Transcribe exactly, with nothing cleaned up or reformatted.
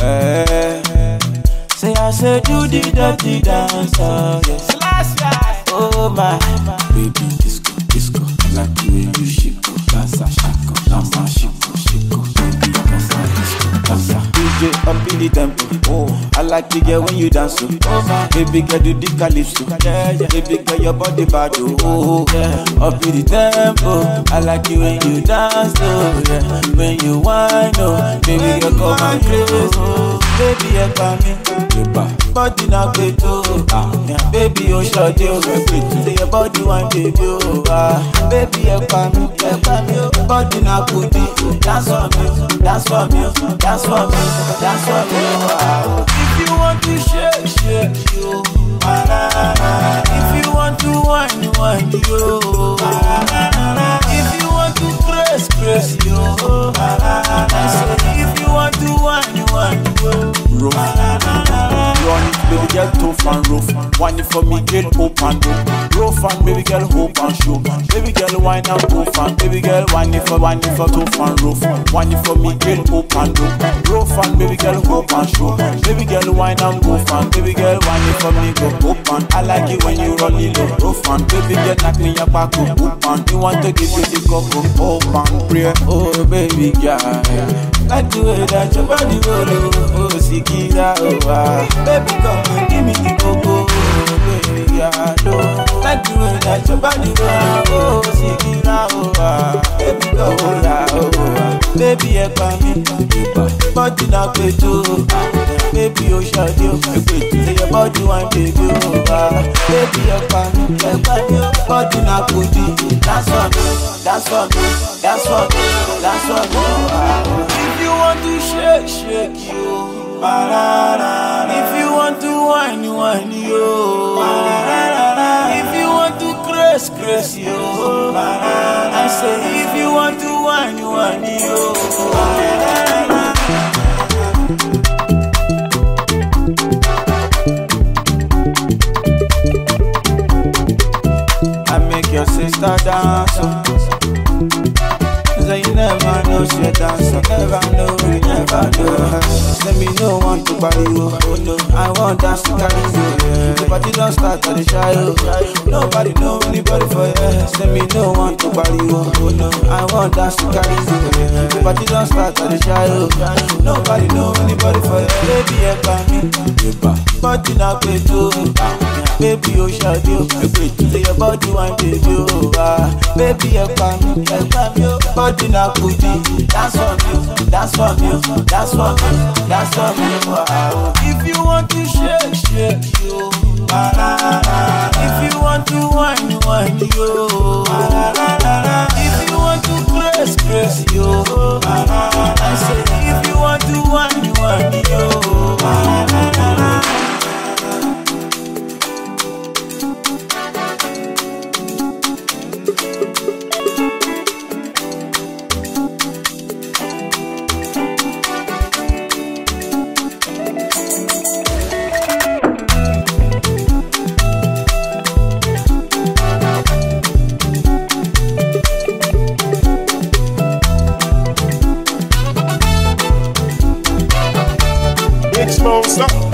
Eh. Say I say do the dirty dancer, yes. Oh my, baby disco, disco, like the way you shake, dancer, shako, dancer, shako, shako, baby dancer, disco, dancer. D J up in the tempo, oh, I like to get when you dance, oh my, baby girl do the calypso, yeah, yeah, baby girl your body bad, oh, yeah, up in the tempo, I like it when you dance, oh, yeah, when you whine, oh, baby girl come and crazy, oh, baby you come in, body na beto, ah, baby oh short you, say your body one baby oh, ah, baby you come in, you come in, body na goodie, dance for me, dance for me, dance for me, dance for me, ah. If you want to shake, shake you, ah, nah, nah. If you want to whine, whine you, ah, nah, nah. If you want to press, press you, ah, nah, nah. If you want to whine, whine you, ah, nah, nah. Run it, baby girl, tough and rough. Wine it for me, girl, hope and rope. Rough and baby girl, hope and show. Baby girl, wine and tough and baby girl, wine it for, wine it for tough and rough. Wine it for me, girl, hope and rope. Rough and baby girl, hope and show. Baby girl, wine and tough and baby girl, wine it for me, go hope and I like it when you roll it up. Rough and baby girl, knock me your back up, hope and you want to give you the cup of hope and prayer. Oh baby girl, like the way that your body roll, oh Sikira, oh ah. Baby, come and give me the cocoa, baby, I know. Like the way that your body roll, oh, Sikira, oh, ah. Baby, come on, oh, ah. Baby, you come in, body na beto, ah. Baby, you shot you, say your body one baby, oh, ah. Baby, you come in, you come in, body na goodie. Dance for me, dance for me, dance for me, dance for me, ah. If you want to shake, shake you. If you want to whine, whine you. If you want to crash, crash you. I say if you want to whine, whine you. I make your sister dance. Say you never know she a dancer, never know, you never know. Say me no want to buy you, oh no, I want dance to carry you. The party don't start at the shy, oh. Nobody know anybody for you. Say me no want to buy you, oh no, I want dance to carry you. The party don't start at the shy, oh. Nobody know anybody for you. Baby, you come in, body na beto, baby you shot you, say your body one baby, oh ah. Baby you come in, you come in, body na goodie. Dance for me, dance for me, dance for me, dance for me, wow. If you want to shake, shake you, ah, if you want to whine, whine you, ah, if you want to press, press you, ah, I say if you want to whine, whine you, ah, Big Smoke, stop.